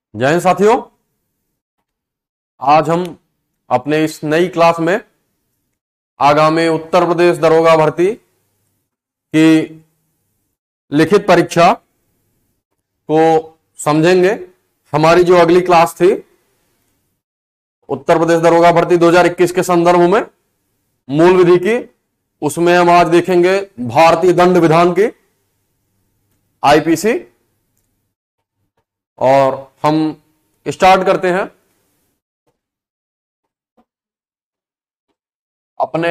जय हिंद साथियों। आज हम अपने इस नई क्लास में आगामी उत्तर प्रदेश दरोगा भर्ती की लिखित परीक्षा को समझेंगे। हमारी जो अगली क्लास थी उत्तर प्रदेश दरोगा भर्ती 2021 के संदर्भ में मूल विधि की, उसमें हम आज देखेंगे भारतीय दंड विधान की, आईपीसी। और हम स्टार्ट करते हैं अपने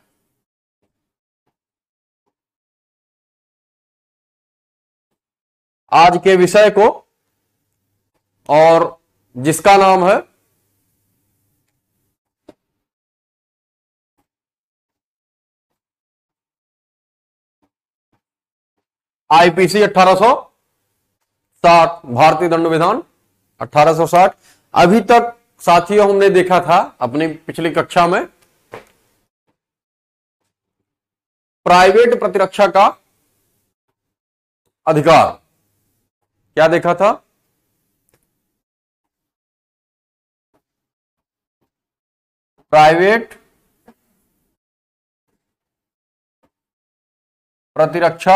आज के विषय को, और जिसका नाम है आईपीसी 1860, भारतीय दंड विधान 1860। अभी तक साथियों हमने देखा था अपनी पिछली कक्षा में प्राइवेट प्रतिरक्षा का अधिकार। क्या देखा था? प्राइवेट प्रतिरक्षा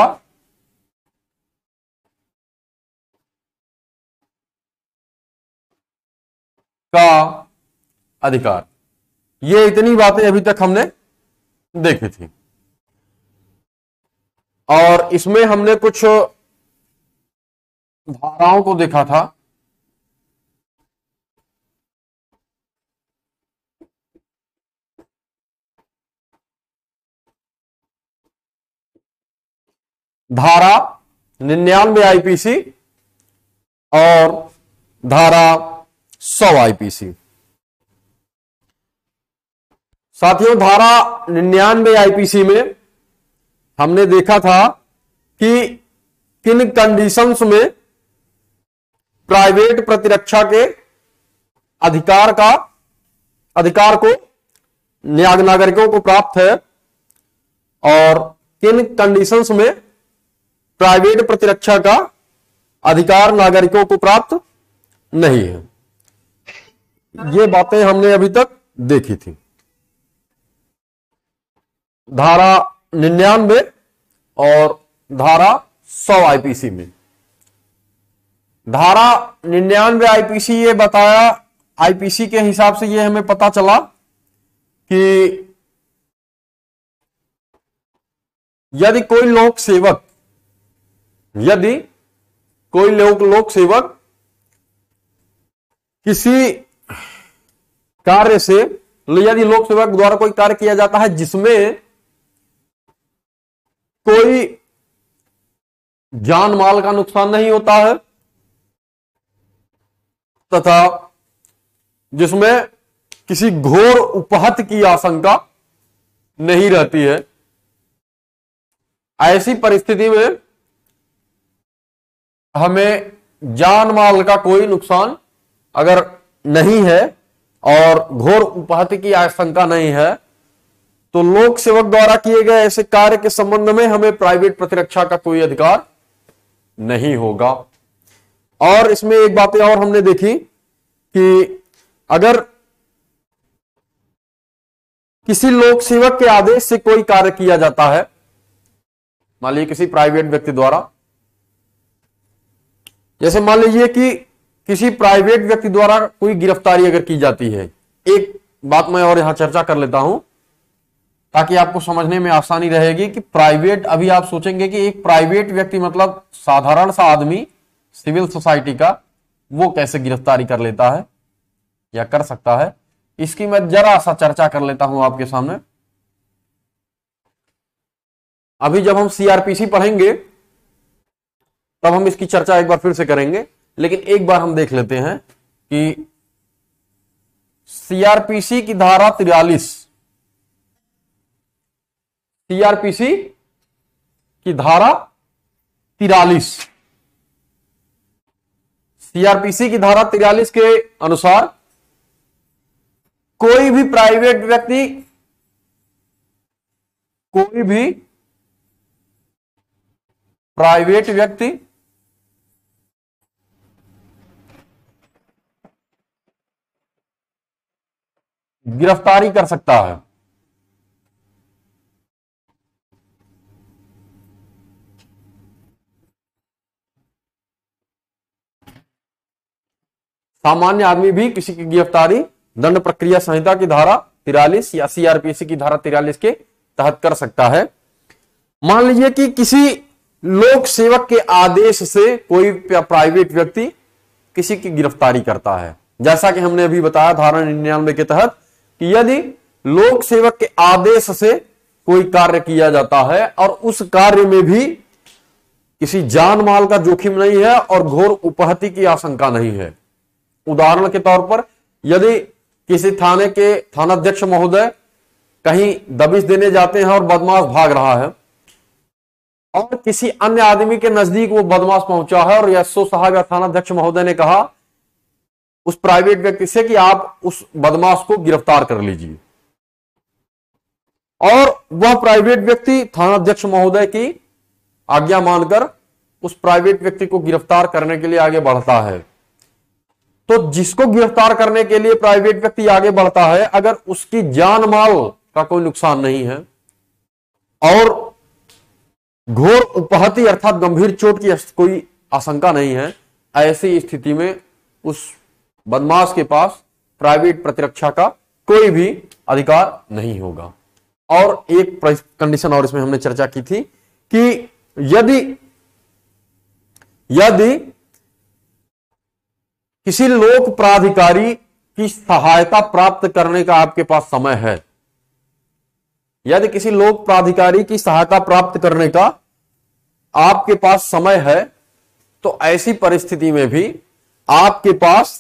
का अधिकार, ये इतनी बातें अभी तक हमने देखी थी। और इसमें हमने कुछ धाराओं को देखा था। धारा 99 आईपीसी और धारा 100 आईपीसी। साथियों, धारा 99 आईपीसी में हमने देखा था कि किन कंडीशंस में प्राइवेट प्रतिरक्षा के अधिकार को नागरिकों को प्राप्त है, और किन कंडीशंस में प्राइवेट प्रतिरक्षा का अधिकार नागरिकों को प्राप्त नहीं है। ये बातें हमने अभी तक देखी थी। धारा 99 और धारा 100 आईपीसी में। धारा 99 आईपीसी ये बताया, आईपीसी के हिसाब से ये हमें पता चला कि यदि कोई लोक सेवक किसी कार्य से, यदि लोक सेवक द्वारा कोई कार्य किया जाता है जिसमें कोई जान माल का नुकसान नहीं होता है तथा जिसमें किसी घोर उपहत की आशंका नहीं रहती है, ऐसी परिस्थिति में हमें जान माल का कोई नुकसान अगर नहीं है और घोर उपहत की आशंका नहीं है, तो लोक सेवक द्वारा किए गए ऐसे कार्य के संबंध में हमें प्राइवेट प्रतिरक्षा का कोई अधिकार नहीं होगा। और इसमें एक बात और हमने देखी कि अगर किसी लोक सेवक के आदेश से कोई कार्य किया जाता है, मान लीजिए किसी प्राइवेट व्यक्ति द्वारा, जैसे मान लीजिए कि किसी प्राइवेट व्यक्ति द्वारा कोई गिरफ्तारी अगर की जाती है। एक बात मैं और यहां चर्चा कर लेता हूं ताकि आपको समझने में आसानी रहेगी कि प्राइवेट, अभी आप सोचेंगे कि एक प्राइवेट व्यक्ति मतलब साधारण सा आदमी सिविल सोसाइटी का, वो कैसे गिरफ्तारी कर लेता है या कर सकता है। इसकी मैं जरा सा चर्चा कर लेता हूं आपके सामने। अभी जब हम सीआरपीसी पढ़ेंगे तब हम इसकी चर्चा एक बार फिर से करेंगे, लेकिन एक बार हम देख लेते हैं कि सीआरपीसी की धारा 43, सीआरपीसी की धारा 43, सीआरपीसी की धारा 43 के अनुसार कोई भी प्राइवेट व्यक्ति गिरफ्तारी कर सकता है। सामान्य आदमी भी किसी की गिरफ्तारी दंड प्रक्रिया संहिता की धारा 43 या सीआरपीसी की धारा 43 के तहत कर सकता है। मान लीजिए कि किसी लोक सेवक के आदेश से कोई प्राइवेट व्यक्ति किसी की गिरफ्तारी करता है, जैसा कि हमने अभी बताया धारा 99 के तहत कि यदि लोक सेवक के आदेश से कोई कार्य किया जाता है और उस कार्य में भी किसी जान माल का जोखिम नहीं है और घोर उपहति की आशंका नहीं है। उदाहरण के तौर पर यदि किसी थाने के थानाध्यक्ष महोदय कहीं दबिश देने जाते हैं और बदमाश भाग रहा है और किसी अन्य आदमी के नजदीक वो बदमाश पहुंचा है और एसओ साहब या थानाध्यक्ष महोदय ने कहा उस प्राइवेट व्यक्ति से कि आप उस बदमाश को गिरफ्तार कर लीजिए, और वह प्राइवेट व्यक्ति थानाध्यक्ष महोदय की आज्ञा मानकर उस प्राइवेट व्यक्ति को गिरफ्तार करने के लिए आगे बढ़ता है, तो जिसको गिरफ्तार करने के लिए प्राइवेट व्यक्ति आगे बढ़ता है, अगर उसकी जान माल का कोई नुकसान नहीं है और घोर उपहति अर्थात गंभीर चोट की कोई आशंका नहीं है, ऐसी स्थिति में उस बदमाश के पास प्राइवेट प्रतिरक्षा का कोई भी अधिकार नहीं होगा। और एक कंडीशन और इसमें हमने चर्चा की थी कि यदि किसी लोक प्राधिकारी की सहायता प्राप्त करने का आपके पास समय है, यदि किसी लोक प्राधिकारी की सहायता प्राप्त करने का आपके पास समय है, तो ऐसी परिस्थिति में भी आपके पास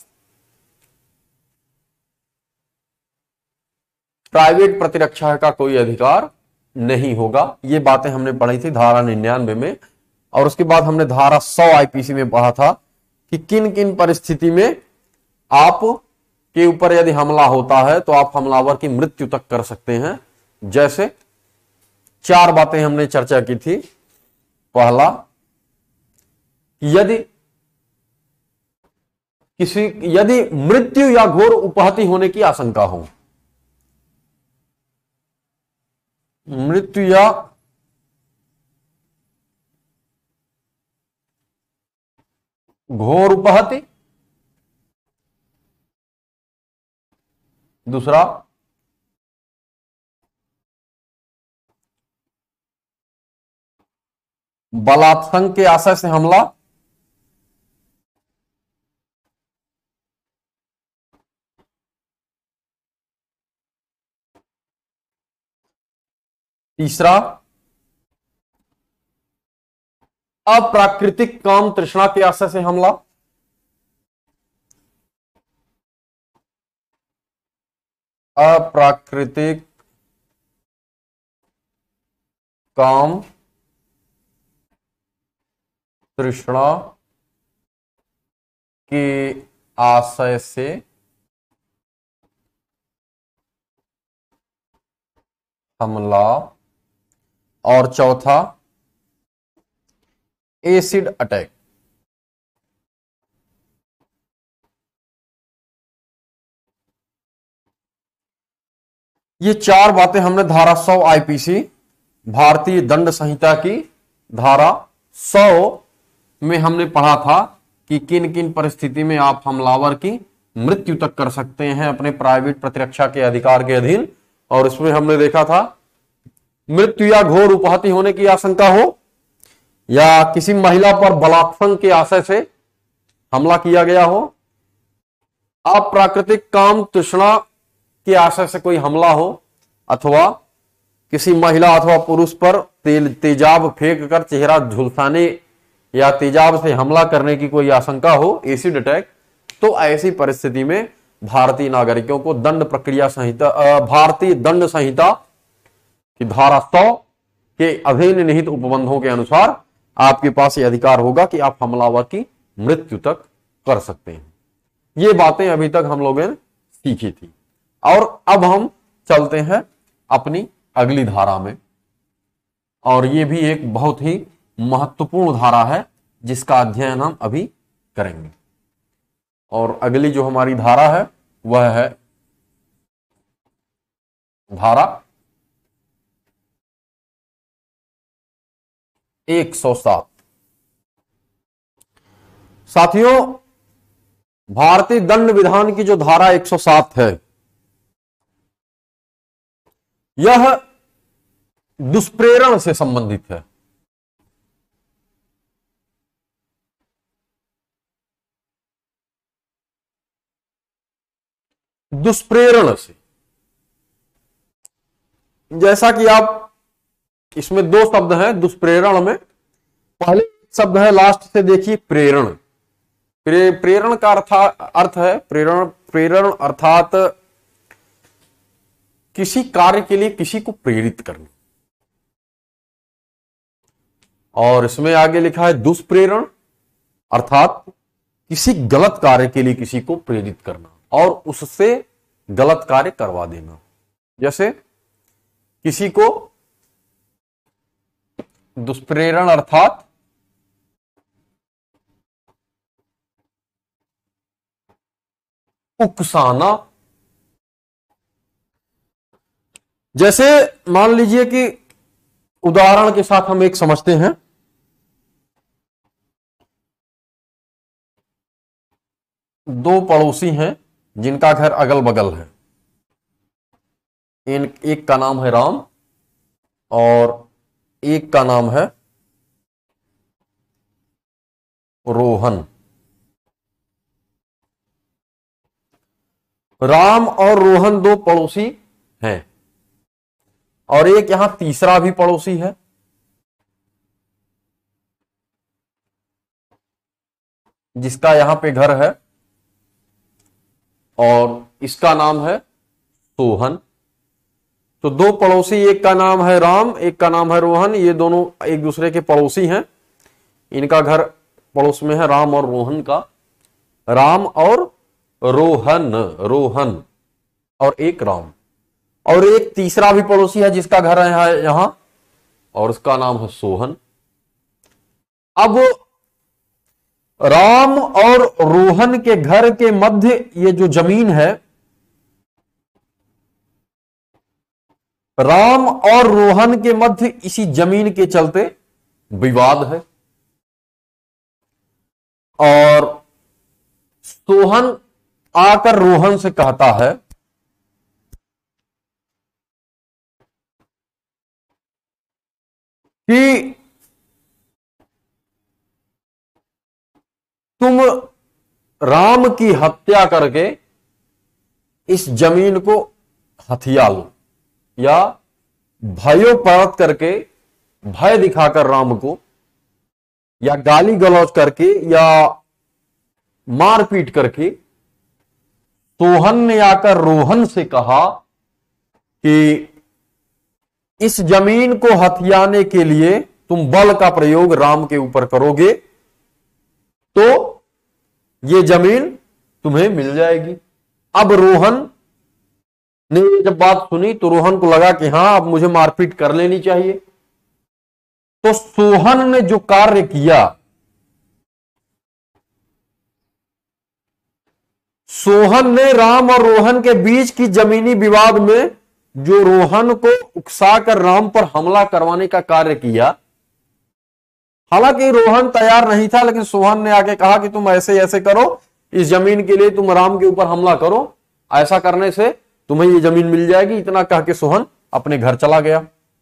प्राइवेट प्रतिरक्षा का कोई अधिकार नहीं होगा। ये बातें हमने पढ़ी थी धारा 99 में, और उसके बाद हमने धारा 100 आईपीसी में पढ़ा था कि किन किन परिस्थिति में आप के ऊपर यदि हमला होता है तो आप हमलावर की मृत्यु तक कर सकते हैं। जैसे 4 बातें हमने चर्चा की थी। पहला, यदि मृत्यु या घोर उपहति होने की आशंका हो, मृत्यु या घोर उपहति। दूसरा, बलात्संग के आशय से हमला। तीसरा, अप्राकृतिक काम तृष्णा के आशय से हमला। अप्राकृतिक काम तृष्णा के आशय से हमला। और चौथा, एसिड अटैक। ये 4 बातें हमने धारा 100 आईपीसी भारतीय दंड संहिता की धारा 100 में हमने पढ़ा था कि किन किन परिस्थिति में आप हमलावर की मृत्यु तक कर सकते हैं अपने प्राइवेट प्रतिरक्षा के अधिकार के अधीन। और इसमें हमने देखा था मृत्यु या घोर उपहति होने की आशंका हो, या किसी महिला पर बलात्संग के आशय से हमला किया गया हो, अप्राकृतिक काम तृष्णा के आशय से कोई हमला हो, अथवा किसी महिला अथवा पुरुष पर तेजाब फेंक कर चेहरा झुलसाने या तेजाब से हमला करने की कोई आशंका हो, एसिड अटैक। तो ऐसी परिस्थिति में भारतीय नागरिकों को दंड प्रक्रिया संहिता भारतीय दंड संहिता की धारा 100 के अधीन निहित उपबंधों के अनुसार आपके पास यह अधिकार होगा कि आप हमलावर की मृत्यु तक कर सकते हैं। ये बातें अभी तक हम लोगों ने सीखी थी, और अब हम चलते हैं अपनी अगली धारा में। और ये भी एक बहुत ही महत्वपूर्ण धारा है जिसका अध्ययन हम अभी करेंगे। और अगली जो हमारी धारा है वह है धारा 107। साथियों, भारतीय दंड विधान की जो धारा 107 है, यह दुष्प्रेरण से संबंधित है। दुष्प्रेरण से, जैसा कि आप, इसमें दो शब्द हैं दुष्प्रेरण में। पहले शब्द है, लास्ट से देखिए, प्रेरण। प्रेरण का अर्थ है प्रेरण अर्थात किसी कार्य के लिए किसी को प्रेरित करना। और इसमें आगे लिखा है दुष्प्रेरण अर्थात किसी गलत कार्य के लिए किसी को प्रेरित करना और उससे गलत कार्य करवा देना। जैसे किसी को दुष्प्रेरण अर्थात उकसाना। जैसे मान लीजिए कि उदाहरण के साथ हम एक समझते हैं। दो पड़ोसी हैं जिनका घर अगल बगल है। एक का नाम है राम और एक का नाम है रोहन। राम और रोहन दो पड़ोसी हैं और एक यहां तीसरा भी पड़ोसी है जिसका यहां पे घर है और इसका नाम है सोहन। तो दो पड़ोसी, एक का नाम है राम, एक का नाम है रोहन, ये दोनों एक दूसरे के पड़ोसी हैं। इनका घर पड़ोस में है राम और रोहन का। राम और रोहन, रोहन और एक राम, और एक तीसरा भी पड़ोसी है जिसका घर है यहां और उसका नाम है सोहन। अब राम और रोहन के घर के मध्य ये जो जमीन है, राम और रोहन के मध्य इसी जमीन के चलते विवाद है और सोहन आकर रोहन से कहता है कि तुम राम की हत्या करके इस जमीन को हथिया लो, या भयोत्पात करके, भय दिखाकर राम को, या गाली गलौज करके, या मारपीट करके। सोहन ने आकर रोहन से कहा कि इस जमीन को हथियाने के लिए तुम बल का प्रयोग राम के ऊपर करोगे तो ये जमीन तुम्हें मिल जाएगी। अब रोहन ने जब बात सुनी तो रोहन को लगा कि हां, अब मुझे मारपीट कर लेनी चाहिए। तो सोहन ने जो कार्य किया, सोहन ने राम और रोहन के बीच की जमीनी विवाद में जो रोहन को उकसाकर राम पर हमला करवाने का कार्य किया, हालांकि रोहन तैयार नहीं था, लेकिन सोहन ने आके कहा कि तुम ऐसे ऐसे करो, इस जमीन के लिए तुम राम के ऊपर हमला करो, ऐसा करने से तुम्हें ये जमीन मिल जाएगी। इतना कह के सोहन अपने घर चला गया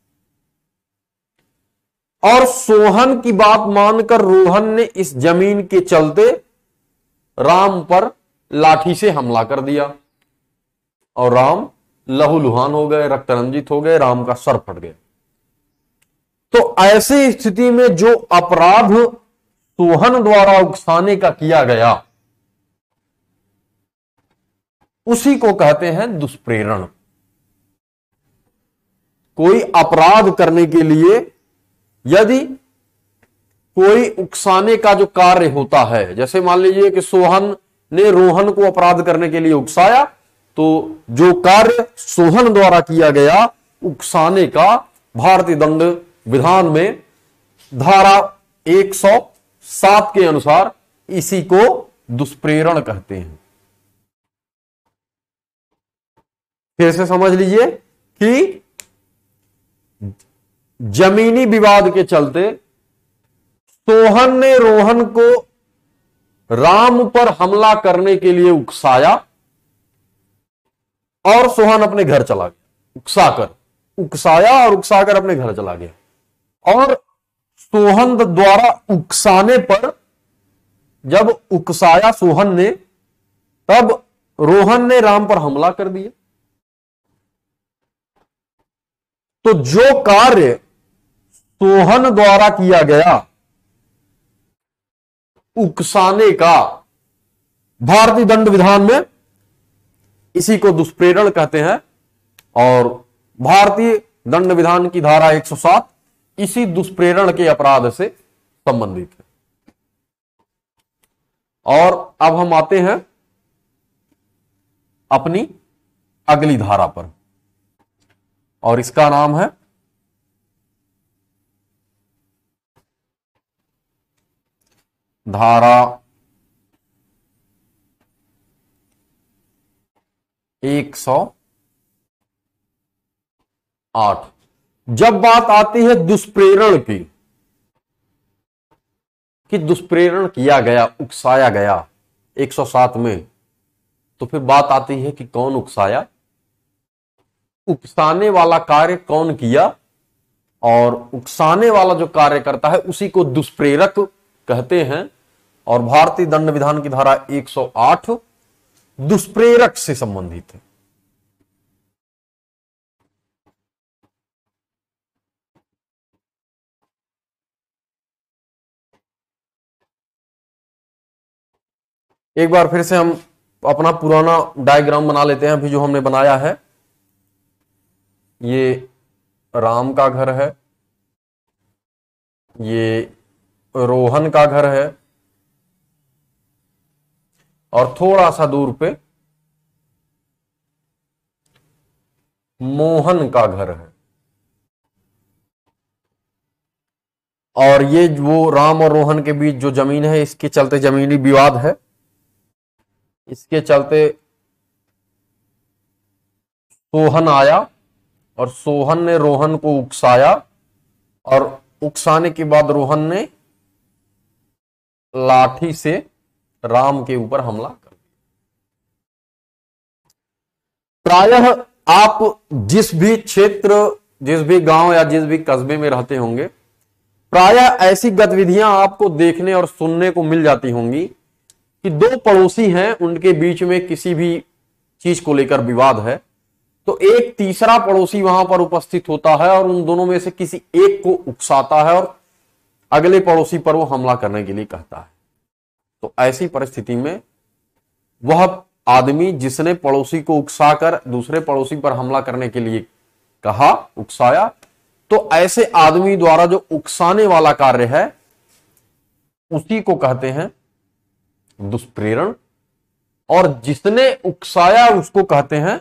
और सोहन की बात मानकर रोहन ने इस जमीन के चलते राम पर लाठी से हमला कर दिया और राम लहूलुहान हो गए, रक्त रंजित हो गए, राम का सर फट गया। तो ऐसी स्थिति में जो अपराध सोहन द्वारा उकसाने का किया गया, उसी को कहते हैं दुष्प्रेरण। कोई अपराध करने के लिए यदि कोई उकसाने का जो कार्य होता है, जैसे मान लीजिए कि सोहन ने रोहन को अपराध करने के लिए उकसाया, तो जो कार्य सोहन द्वारा किया गया उकसाने का, भारतीय दंड विधान में धारा 107 के अनुसार इसी को दुष्प्रेरण कहते हैं। फिर से समझ लीजिए, कि जमीनी विवाद के चलते सोहन ने रोहन को राम पर हमला करने के लिए उकसाया और सोहन अपने घर चला गया। उकसाया और उकसाकर अपने घर चला गया। और सोहन द्वारा उकसाने पर, जब उकसाया सोहन ने, तब रोहन ने राम पर हमला कर दिया। तो जो कार्य सोहन द्वारा किया गया उकसाने का, भारतीय दंड विधान में इसी को दुष्प्रेरण कहते हैं और भारतीय दंड विधान की धारा 107 इसी दुष्प्रेरण के अपराध से संबंधित है। और अब हम आते हैं अपनी अगली धारा पर, और इसका नाम है धारा 108। जब बात आती है दुष्प्रेरण की, कि दुष्प्रेरण किया गया, उकसाया गया 107 में, तो फिर बात आती है कि कौन उकसाया, उकसाने वाला कार्य कौन किया, और उकसाने वाला जो कार्य करता है उसी को दुष्प्रेरक कहते हैं। और भारतीय दंड विधान की धारा 108 दुष्प्रेरक से संबंधित है। एक बार फिर से हम अपना पुराना डायग्राम बना लेते हैं अभी जो हमने बनाया है। ये राम का घर है, ये रोहन का घर है, और थोड़ा सा दूर पे मोहन का घर है। और ये वो राम और रोहन के बीच जो जमीन है, इसके चलते जमीनी विवाद है। इसके चलते सोहन आया और सोहन ने रोहन को उकसाया, और उकसाने के बाद रोहन ने लाठी से राम के ऊपर हमला कर दिया। प्रायः आप जिस भी क्षेत्र, जिस भी गांव या जिस भी कस्बे में रहते होंगे, प्रायः ऐसी गतिविधियां आपको देखने और सुनने को मिल जाती होंगी कि दो पड़ोसी हैं, उनके बीच में किसी भी चीज को लेकर विवाद है, तो एक तीसरा पड़ोसी वहां पर उपस्थित होता है और उन दोनों में से किसी एक को उकसाता है और अगले पड़ोसी पर वो हमला करने के लिए कहता है। तो ऐसी परिस्थिति में वह आदमी जिसने पड़ोसी को उकसाकर दूसरे पड़ोसी पर हमला करने के लिए कहा, उकसाया, तो ऐसे आदमी द्वारा जो उकसाने वाला कार्य है उसी को कहते हैं दुष्प्रेरण, और जिसने उकसाया उसको कहते हैं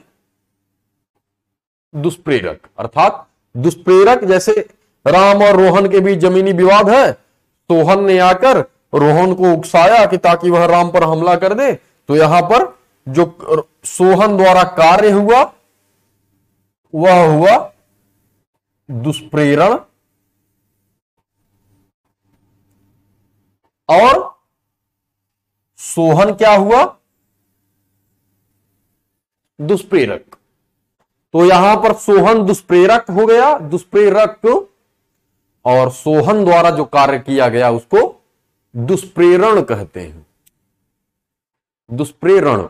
दुष्प्रेरक। अर्थात दुष्प्रेरक, जैसे राम और रोहन के बीच जमीनी विवाद है, सोहन ने आकर रोहन को उकसाया कि ताकि वह राम पर हमला कर दे, तो यहां पर जो सोहन द्वारा कार्य हुआ वह हुआ दुष्प्रेरण, और सोहन क्या हुआ, दुष्प्रेरक। तो यहां पर सोहन दुष्प्रेरक हो गया, दुष्प्रेरक, और सोहन द्वारा जो कार्य किया गया उसको दुष्प्रेरण कहते हैं, दुष्प्रेरण।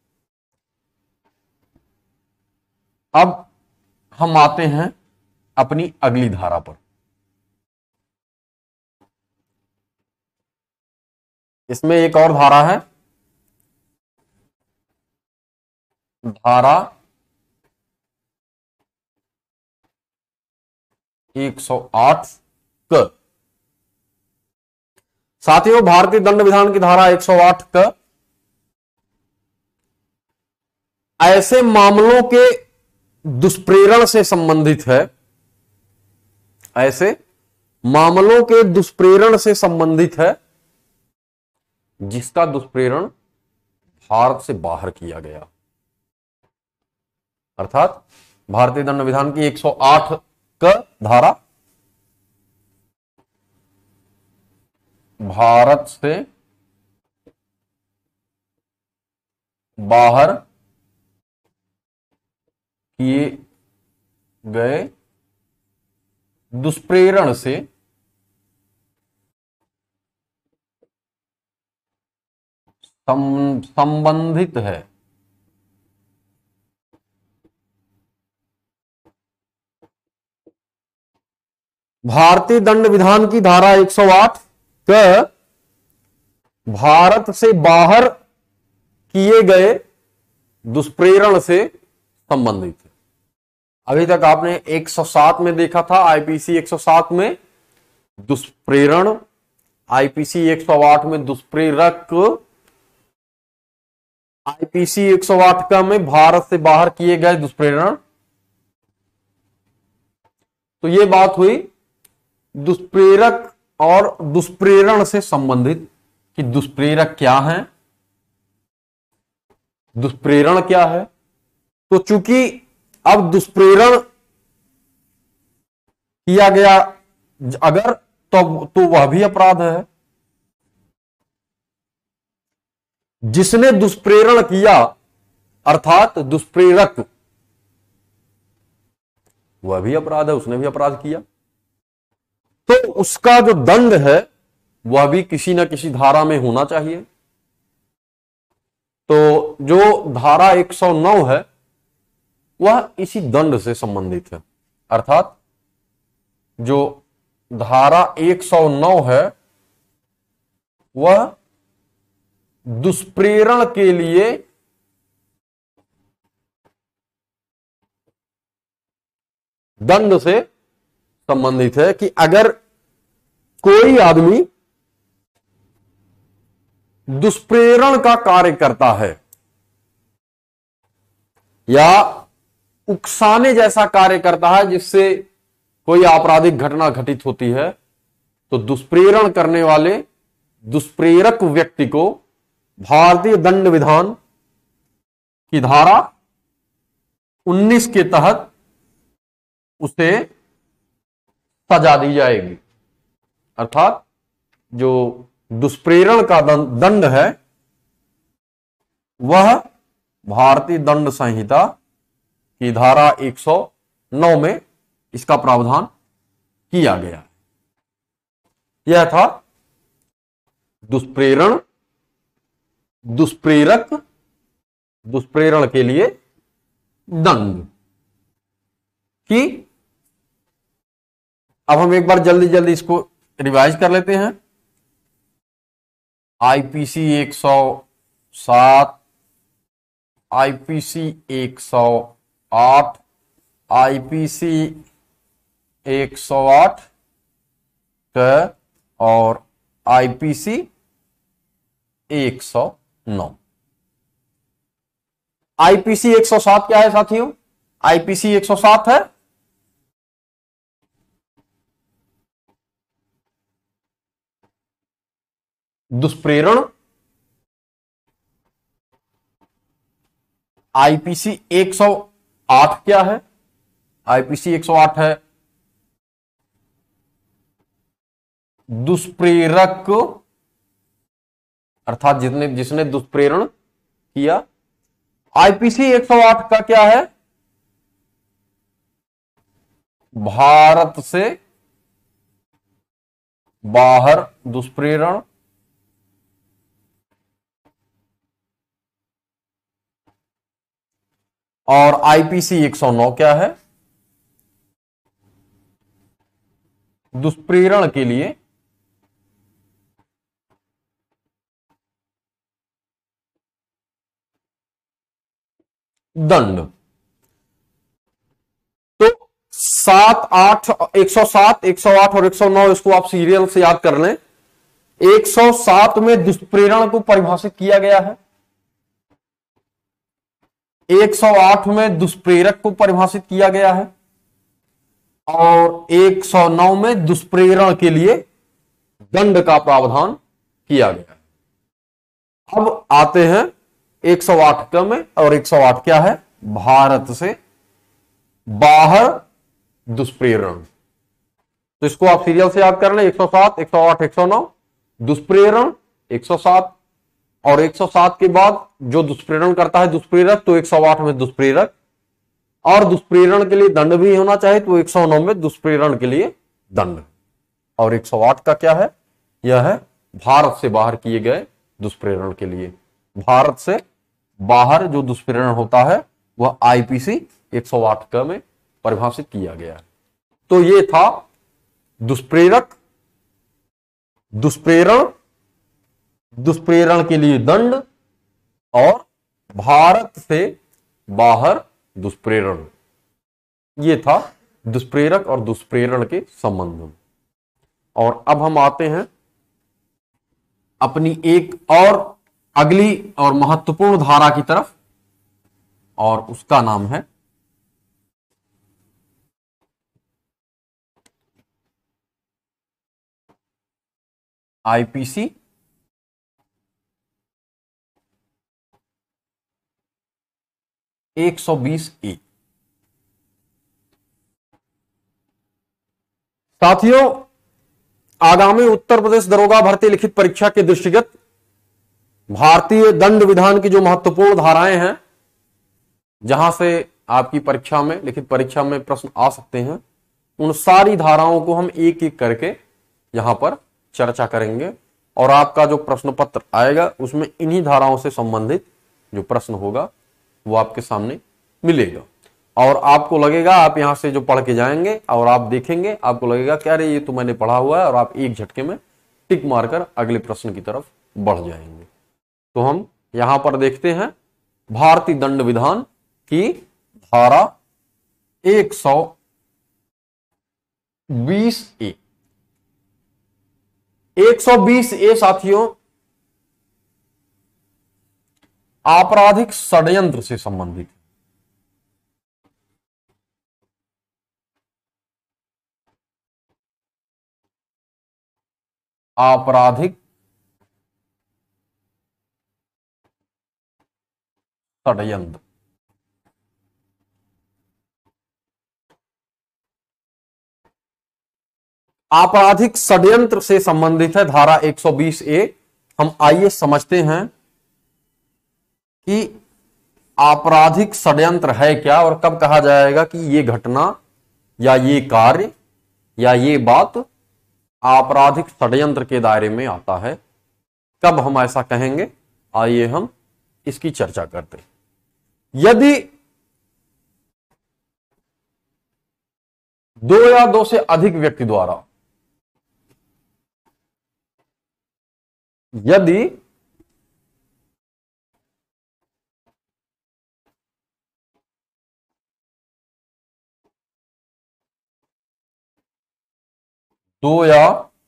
अब हम आते हैं अपनी अगली धारा पर। इसमें एक और धारा है, धारा 108 क। साथियों, भारतीय दंड विधान की धारा 108 क ऐसे मामलों के दुष्प्रेरण से संबंधित है, ऐसे मामलों के दुष्प्रेरण से संबंधित है जिसका दुष्प्रेरण भारत से बाहर किया गया। अर्थात भारतीय दंड विधान की 108 का धारा, भारत से बाहर किए गए दुष्प्रेरण से संबंधित है। भारतीय दंड विधान की धारा 108 का भारत से बाहर किए गए दुष्प्रेरण से संबंधित है। अभी तक आपने 107 में देखा था, आईपीसी 107 में दुष्प्रेरण, आईपीसी 108 में दुष्प्रेरक, आईपीसी 108 का में भारत से बाहर किए गए दुष्प्रेरण। तो ये बात हुई दुष्प्रेरक और दुष्प्रेरण से संबंधित कि दुष्प्रेरक क्या है, दुष्प्रेरण क्या है। तो चूंकि अब दुष्प्रेरण किया गया अगर तो वह भी अपराध है। जिसने दुष्प्रेरण किया अर्थात दुष्प्रेरक, वह भी अपराध है, उसने भी अपराध किया। तो उसका जो दंड है वह भी किसी ना किसी धारा में होना चाहिए। तो जो धारा 109 है वह इसी दंड से संबंधित है। अर्थात जो धारा 109 है वह दुष्प्रेरण के लिए दंड से संबंधित है कि अगर कोई आदमी दुष्प्रेरण का कार्य करता है या उकसाने जैसा कार्य करता है जिससे कोई आपराधिक घटना घटित होती है, तो दुष्प्रेरण करने वाले दुष्प्रेरक व्यक्ति को भारतीय दंड विधान की धारा 19 के तहत उसे सजा दी जाएगी। अर्थात जो दुष्प्रेरण का दंड है वह भारतीय दंड संहिता की धारा 109 में इसका प्रावधान किया गया। यह था दुष्प्रेरण, दुष्प्रेरक, दुष्प्रेरण के लिए दंड की। अब हम एक बार जल्दी जल्दी इसको रिवाइज कर लेते हैं। आईपीसी 107, आईपीसी 108, आईपीसी 108 का और आईपीसी 109। आईपीसी 107 क्या है साथियों? आईपीसी 107 है दुष्प्रेरण। आईपीसी 108 क्या है? आईपीसी 108 है दुष्प्रेरक, अर्थात जिसने दुष्प्रेरण किया। आईपीसी 108 का क्या है? भारत से बाहर दुष्प्रेरण। और आईपीसी 109 क्या है? दुष्प्रेरण के लिए दंड। तो 7, 8, 107, 108 और 109 इसको आप सीरियल से याद कर लें। 107 में दुष्प्रेरण को परिभाषित किया गया है, 108 में दुष्प्रेरक को परिभाषित किया गया है और 109 में दुष्प्रेरण के लिए दंड का प्रावधान किया गया है। अब आते हैं 108 का में, और 108 क्या है? भारत से बाहर दुष्प्रेरण। तो इसको आप सीरियल से याद कर लें, 107, 108, 109 दुष्प्रेरण 107, और 107 के बाद जो दुष्प्रेरण करता है दुष्प्रेरक, तो 108 में दुष्प्रेरक, और दुष्प्रेरण के लिए दंड भी होना चाहिए, तो 109 में दुष्प्रेरण के लिए दंड। और 108 का क्या है, यह है भारत से बाहर किए गए दुष्प्रेरण के लिए। भारत से बाहर जो दुष्प्रेरण होता है वह आईपीसी 108 का में परिभाषित किया गया है। तो ये था दुष्प्रेरक, दुष्प्रेरण, दुष्प्रेरण के लिए दंड, और भारत से बाहर दुष्प्रेरण। ये था दुष्प्रेरक और दुष्प्रेरण के संबंध में। और अब हम आते हैं अपनी एक और अगली और महत्वपूर्ण धारा की तरफ, और उसका नाम है आईपीसी 120A। साथियों, आगामी उत्तर प्रदेश दरोगा भर्ती लिखित परीक्षा के दृष्टिगत भारतीय दंड विधान की जो महत्वपूर्ण धाराएं हैं, जहां से आपकी परीक्षा में, लिखित परीक्षा में प्रश्न आ सकते हैं, उन सारी धाराओं को हम एक एक करके यहां पर चर्चा करेंगे। और आपका जो प्रश्न पत्र आएगा उसमें इन्हीं धाराओं से संबंधित जो प्रश्न होगा वो आपके सामने मिलेगा। और आपको लगेगा, आप यहां से जो पढ़ के जाएंगे और आप देखेंगे, आपको लगेगा क्या रे ये तो मैंने पढ़ा हुआ है, और आप एक झटके में टिक मारकर अगले प्रश्न की तरफ बढ़ जाएंगे। तो हम यहां पर देखते हैं भारतीय दंड विधान की धारा 120A। 120A साथियों आपराधिक षड्यंत्र से संबंधित है। आपराधिक षड्यंत्र। आपराधिक षड्यंत्र से संबंधित है धारा 120A। हम आइए समझते हैं कि आपराधिक षड्यंत्र है क्या, और कब कहा जाएगा कि ये घटना या ये कार्य या ये बात आपराधिक षड्यंत्र के दायरे में आता है। कब हम ऐसा कहेंगे, आइए हम इसकी चर्चा करते हैं। यदि दो या दो से अधिक व्यक्ति द्वारा, यदि दो या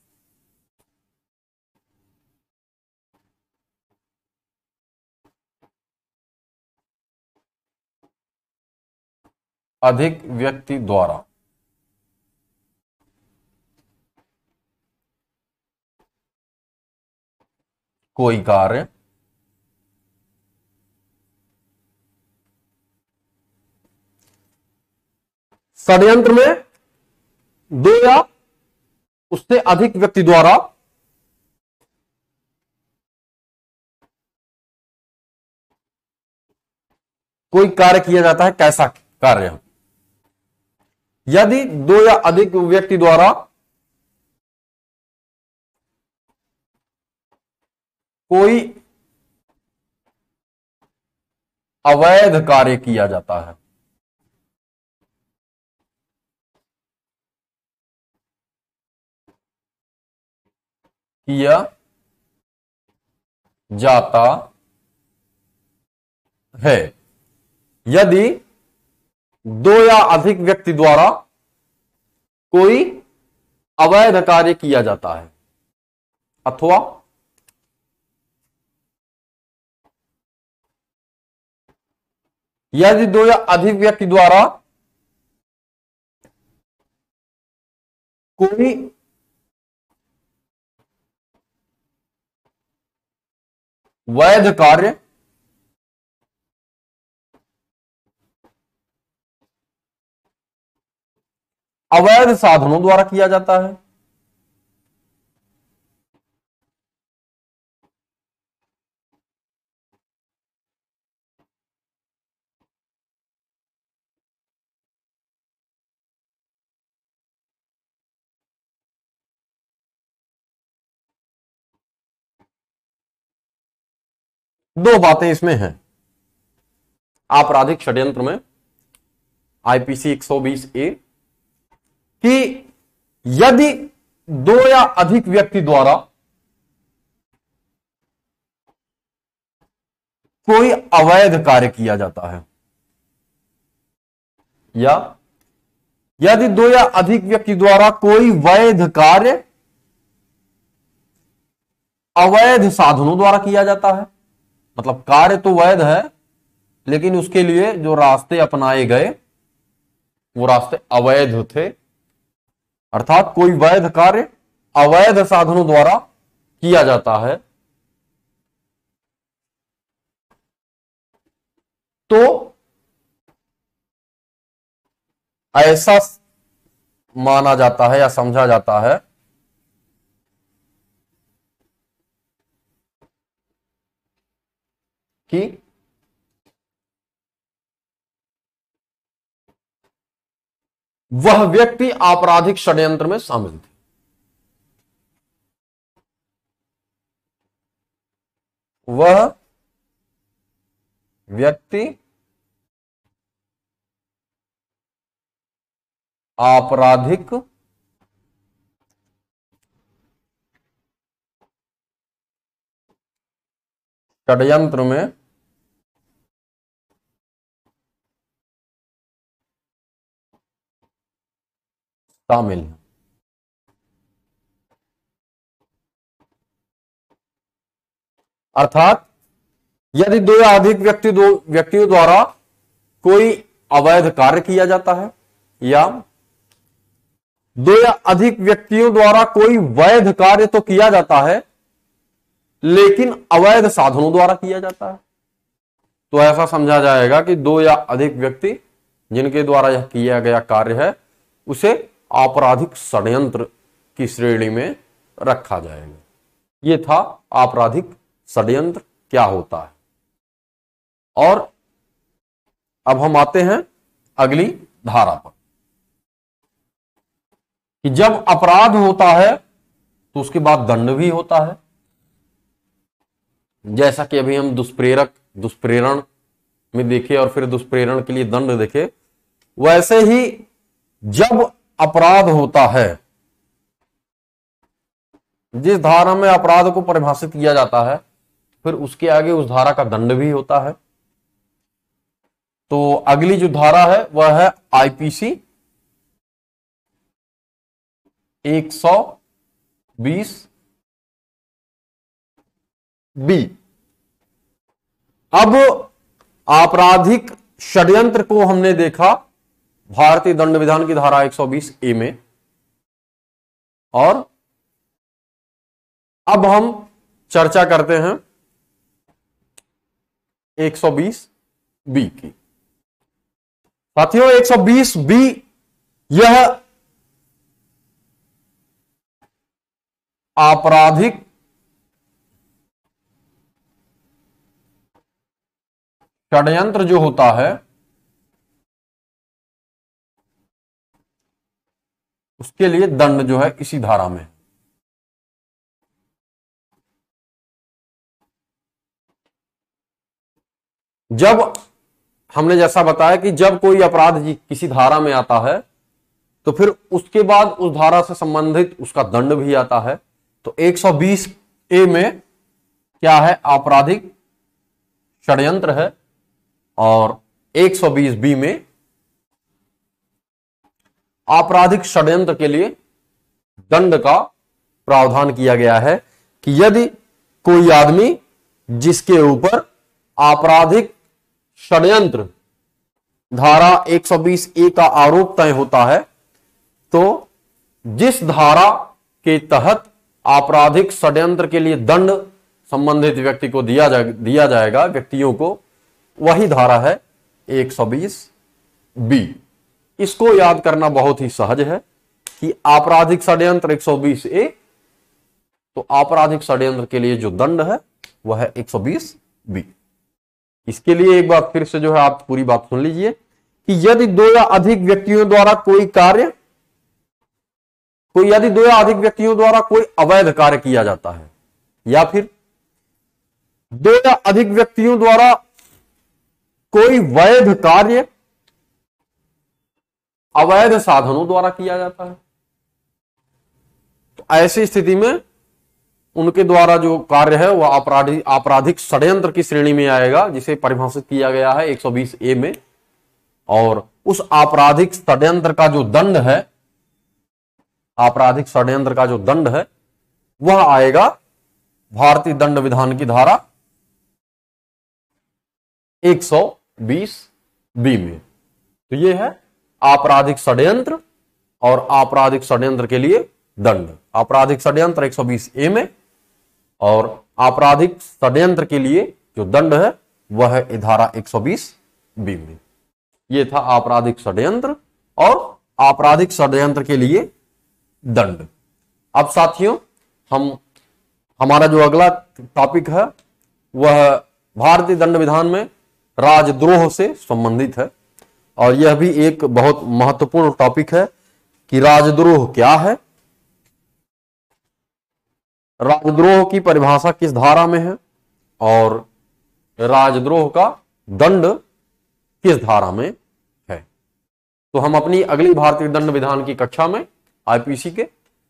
अधिक व्यक्ति द्वारा कोई कार्य षड्यंत्र में दो या उससे अधिक व्यक्ति द्वारा कोई कार्य किया जाता है। कैसा कार्य? यदि दो या अधिक व्यक्ति द्वारा कोई अवैध कार्य किया जाता है, किया जाता है। यदि दो या अधिक व्यक्ति द्वारा कोई अवैध कार्य किया जाता है, अथवा यदि दो या अधिक व्यक्ति द्वारा कोई वैध कार्य अवैध साधनों द्वारा किया जाता है। दो बातें इसमें हैं आपराधिक षड्यंत्र में आईपीसी 120 ए कि यदि दो या अधिक व्यक्ति द्वारा कोई अवैध कार्य किया जाता है, या यदि दो या अधिक व्यक्ति द्वारा कोई वैध कार्य अवैध साधनों द्वारा किया जाता है, मतलब कार्य तो वैध है लेकिन उसके लिए जो रास्ते अपनाए गए वो रास्ते अवैध थे, अर्थात कोई वैध कार्य अवैध साधनों द्वारा किया जाता है, तो ऐसा माना जाता है या समझा जाता है कि वह व्यक्ति आपराधिक षड्यंत्र में शामिल थे। वह व्यक्ति आपराधिक षड्यंत्र में शामिल है। अर्थात यदि दो या अधिक व्यक्तियों द्वारा कोई अवैध कार्य किया जाता है या दो या अधिक व्यक्तियों द्वारा कोई वैध कार्य तो किया जाता है लेकिन अवैध साधनों द्वारा किया जाता है, तो ऐसा समझा जाएगा कि दो या अधिक व्यक्ति जिनके द्वारा यह किया गया कार्य है उसे आपराधिक षड्यंत्र की श्रेणी में रखा जाएगा। यह था आपराधिक षड्यंत्र क्या होता है। और अब हम आते हैं अगली धारा पर कि जब अपराध होता है तो उसके बाद दंड भी होता है। जैसा कि अभी हम दुष्प्रेरण में देखे और फिर दुष्प्रेरण के लिए दंड देखे, वैसे ही जब अपराध होता है, जिस धारा में अपराध को परिभाषित किया जाता है फिर उसके आगे उस धारा का दंड भी होता है। तो अगली जो धारा है वह है आईपीसी 120 बी। अब आपराधिक षड्यंत्र को हमने देखा भारतीय दंड विधान की धारा 120 ए में, और अब हम चर्चा करते हैं 120 बी की। साथियों 120 बी यह आपराधिक षड्यंत्र जो होता है उसके लिए दंड जो है इसी धारा में। जब हमने जैसा बताया कि जब कोई अपराध किसी धारा में आता है तो फिर उसके बाद उस धारा से संबंधित उसका दंड भी आता है। तो 120 ए में क्या है, आपराधिक षड्यंत्र है, और 120 बी में आपराधिक षड्यंत्र के लिए दंड का प्रावधान किया गया है कि यदि कोई आदमी जिसके ऊपर आपराधिक षड्यंत्र धारा 120 ए का आरोप तय होता है, तो जिस धारा के तहत आपराधिक षड्यंत्र के लिए दंड संबंधित व्यक्ति को दिया जाएगा, व्यक्तियों को, वही धारा है 120 बी। इसको याद करना बहुत ही सहज है कि आपराधिक षड्यंत्र 120A, तो आपराधिक षड्यंत्र के लिए जो दंड है वह है 120B। इसके लिए एक बार फिर से जो है आप पूरी बात सुन लीजिए कि यदि दो या अधिक व्यक्तियों द्वारा कोई अवैध कार्य किया जाता है, या फिर दो या अधिक व्यक्तियों द्वारा कोई वैध कार्य अवैध साधनों द्वारा किया जाता है, तो ऐसी स्थिति में उनके द्वारा जो कार्य है वह आपराधिक षड्यंत्र की श्रेणी में आएगा, जिसे परिभाषित किया गया है 120A में। और उस आपराधिक षड्यंत्र का जो दंड है, आपराधिक षड्यंत्र का जो दंड है वह आएगा भारतीय दंड विधान की धारा 120B में। तो यह है आपराधिक षड्यंत्र और आपराधिक षड्यंत्र के लिए दंड। आपराधिक षड्यंत्र 120A में और आपराधिक षड्यंत्र के लिए जो दंड है वह है धारा 120B में। यह था आपराधिक षड्यंत्र और आपराधिक षड्यंत्र के लिए दंड। अब साथियों, हमारा जो अगला टॉपिक है वह भारतीय दंड विधान में राजद्रोह से संबंधित है, और यह भी एक बहुत महत्वपूर्ण टॉपिक है कि राजद्रोह क्या है, राजद्रोह की परिभाषा किस धारा में है और राजद्रोह का दंड किस धारा में है। तो हम अपनी अगली भारतीय दंड विधान की कक्षा में आईपीसी के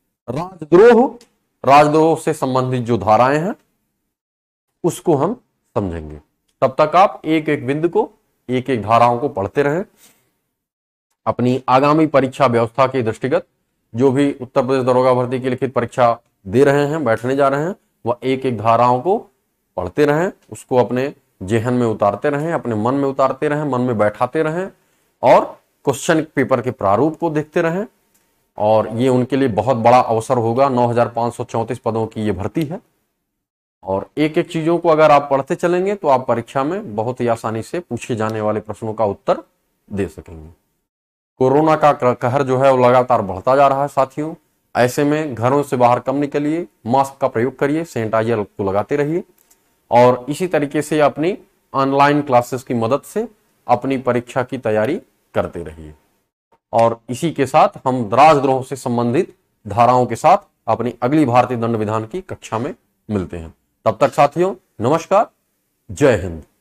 राजद्रोह से संबंधित जो धाराएं हैं उसको हम समझेंगे। तब तक आप एक एक बिंदु को, एक एक धाराओं को पढ़ते रहें। अपनी आगामी परीक्षा व्यवस्था के दृष्टिगत जो भी उत्तर प्रदेश दरोगा भर्ती की लिखित परीक्षा दे रहे हैं, बैठने जा रहे हैं, वह एक एक धाराओं को पढ़ते रहें, उसको अपने जेहन में उतारते रहें, अपने मन में उतारते रहें, मन में बैठाते रहें और क्वेश्चन पेपर के प्रारूप को देखते रहें। और ये उनके लिए बहुत बड़ा अवसर होगा। 9534 पदों की ये भर्ती है और एक एक चीजों को अगर आप पढ़ते चलेंगे तो आप परीक्षा में बहुत ही आसानी से पूछे जाने वाले प्रश्नों का उत्तर दे सकेंगे। कोरोना का कहर जो है वो लगातार बढ़ता जा रहा है साथियों। ऐसे में घरों से बाहर कम निकलिए, मास्क का प्रयोग करिए, सैनिटाइजर को लगाते रहिए और इसी तरीके से अपनी ऑनलाइन क्लासेस की मदद से अपनी परीक्षा की तैयारी करते रहिए। और इसी के साथ हम राजद्रोह से संबंधित धाराओं के साथ अपनी अगली भारतीय दंड विधान की कक्षा में मिलते हैं। तब तक साथियों, नमस्कार, जय हिंद।